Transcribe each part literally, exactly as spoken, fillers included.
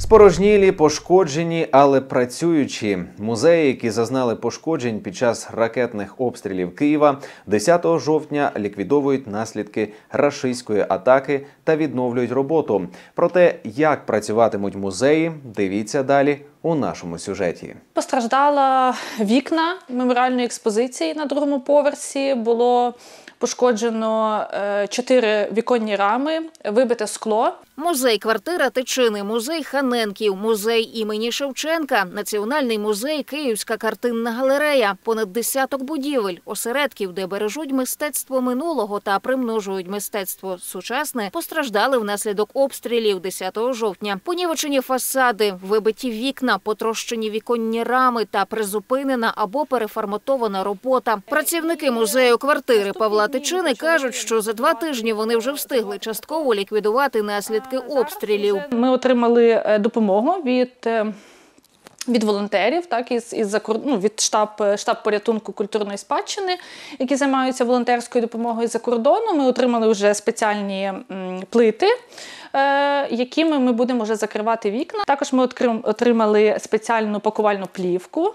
Спорожнілі, пошкоджені, але працюючі. Музеї, які зазнали пошкоджень під час ракетних обстрілів Києва, десятого жовтня ліквідовують наслідки рашистської атаки та відновлюють роботу. Про те, як працюватимуть музеї, дивіться далі у нашому сюжеті. Постраждала вікна меморіальної експозиції на другому поверсі, було пошкоджено чотири віконні рами, вибите скло. Музей-квартира Тичини, музей Ханенків, музей імені Шевченка, Національний музей, Київська картинна галерея, понад десяток будівель, осередків, де бережуть мистецтво минулого та примножують мистецтво сучасне, постраждали внаслідок обстрілів десятого жовтня. Понівечені фасади, вибиті вікна, потрощені віконні рами та призупинена або переформатована робота. Працівники музею-квартири Павла Тичини кажуть, що за два тижні вони вже встигли частково ліквідувати наслідки обстрілів. Ми отримали допомогу від, від волонтерів, так, із, із, ну, від штаб, штаб порятунку культурної спадщини, які займаються волонтерською допомогою за кордону. Ми отримали вже спеціальні м, плити, е, якими ми будемо вже закривати вікна. Також ми отримали спеціальну пакувальну плівку.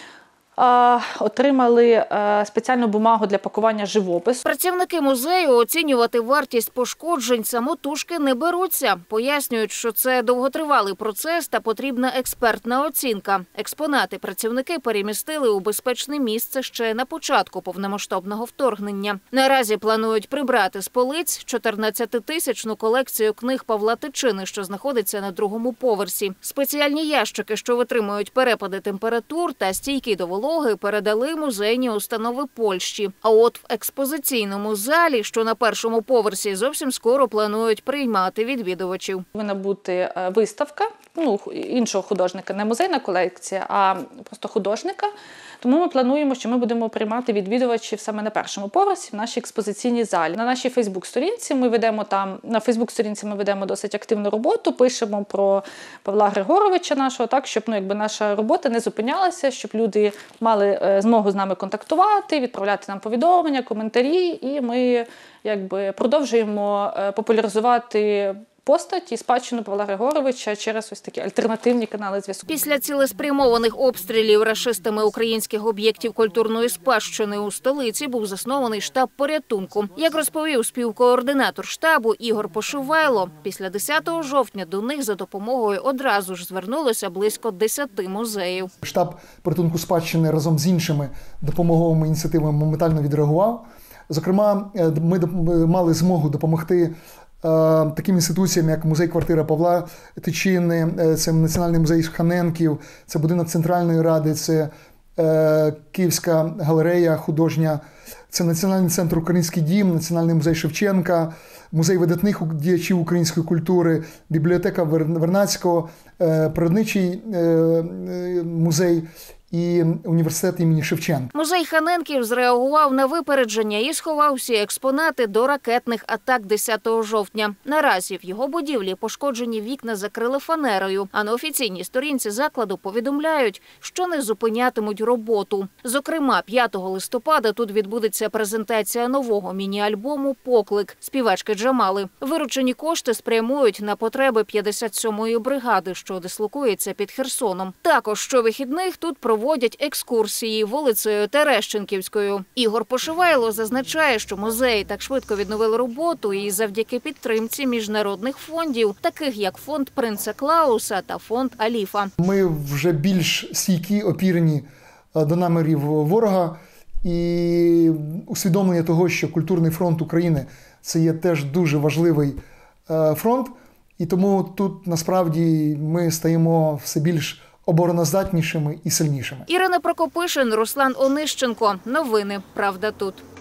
Отримали спеціальну бумагу для пакування живопису. Працівники музею оцінювати вартість пошкоджень самотужки не беруться. Пояснюють, що це довготривалий процес та потрібна експертна оцінка. Експонати працівники перемістили у безпечне місце ще на початку повномасштабного вторгнення. Наразі планують прибрати з полиць чотирнадцятитисячну колекцію книг Павла Тичини, що знаходиться на другому поверсі. Спеціальні ящики, що витримують перепади температур та стійкі до вологи, передали музейні установи Польщі. А от в експозиційному залі, що на першому поверсі, зовсім скоро планують приймати відвідувачів. Повинна бути виставка, ну, іншого художника, не музейна колекція, а просто художника. Тому ми плануємо, що ми будемо приймати відвідувачів саме на першому поверсі в нашій експозиційній залі. На нашій Фейсбук-сторінці ми ведемо там, на Фейсбук-сторінці ми ведемо досить активну роботу, пишемо про Павла Григоровича нашого, так, щоб, ну, якби наша робота не зупинялася, щоб люди мали змогу з нами контактувати, відправляти нам повідомлення, коментарі, і ми, якби, продовжуємо популяризувати постать і спадщину Павла Григоровича через ось такі альтернативні канали зв'язку. Після цілеспрямованих обстрілів рашистами українських об'єктів культурної спадщини у столиці був заснований штаб порятунку. Як розповів співкоординатор штабу Ігор Пошивайло, після десятого жовтня до них за допомогою одразу ж звернулося близько десяти музеїв. Штаб порятунку спадщини разом з іншими допомоговими ініціативами моментально відреагував. Зокрема, ми мали змогу допомогти таким інституціям, як музей-квартира Павла Тичини, це Національний музей Ханенків, це будинок Центральної Ради, це Київська галерея художня, це Національний центр «Український дім», Національний музей Шевченка, музей видатних діячів української культури, бібліотека Вернадського, природничий музей і університет імені Шевченка. Музей Ханенків зреагував на випередження і сховав всі експонати до ракетних атак десятого жовтня. Наразі в його будівлі пошкоджені вікна закрили фанерою, а на офіційній сторінці закладу повідомляють, що не зупинятимуть роботу. Зокрема, п'ятого листопада тут відбудеться презентація нового міні-альбому «Поклик» співачки Джамали. Виручені кошти спрямують на потреби п'ятдесят сьомої бригади, що дислокується під Херсоном. Також щовихідних тут проводять Проводять екскурсії вулицею Терещенківською. Ігор Пошивайло зазначає, що музеї так швидко відновили роботу і завдяки підтримці міжнародних фондів, таких як фонд Принца Клауса та фонд Аліфа. Ми вже більш стійкі, опірені до намірів ворога, і усвідомлення того, що культурний фронт України – це є теж дуже важливий фронт, і тому тут насправді ми стаємо все більш обороноздатнішими і сильнішими. Ірина Прокопишин, Руслан Онищенко. Новини «Правда тут».